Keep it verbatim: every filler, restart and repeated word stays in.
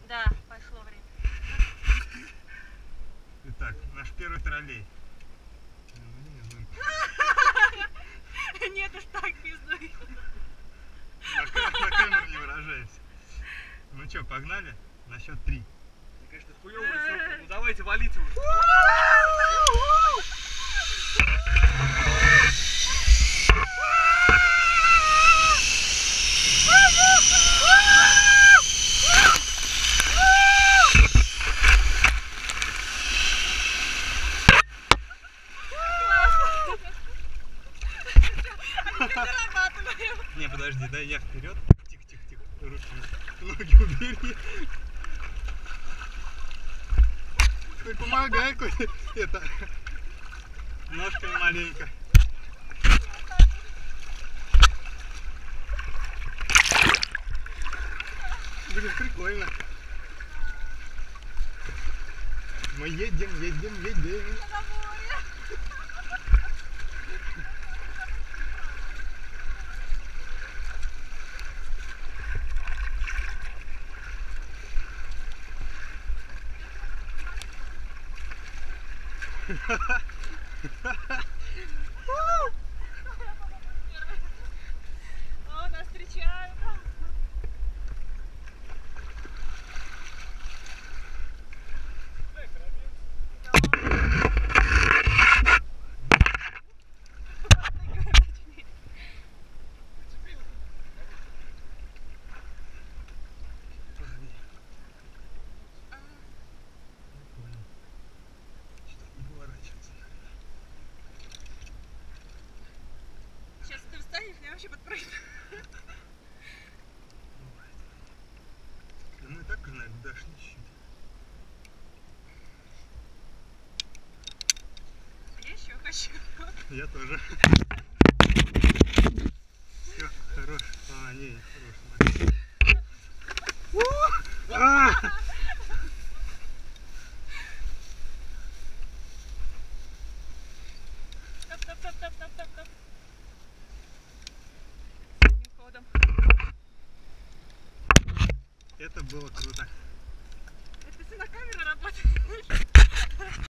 Да, пошло время. Итак, наш первый троллей. Нет уж так, пиздуй. На, на камеру не выражаемся. Ну что, погнали? На счет три. Мне, конечно, хуёвый срок. Ну давайте, валите уже. Не, подожди, дай я вперед. Тихо, тихо, тихо. Руки, ноги убери. Ты помогай, хоть это. Ножками маленько. Блин, прикольно. Мы едем, едем, едем. О, нас встречают. Сейчас ты встанешь, я вообще подпрыгну. Да мы и так уже, наверное, дошли чуть-чуть. Я еще хочу. Я тоже. Все, хорош. А, не, не хорош. А! Топ-топ-топ-топ-топ-топ. Одним ходом. Это было круто. Это все на камеру работает.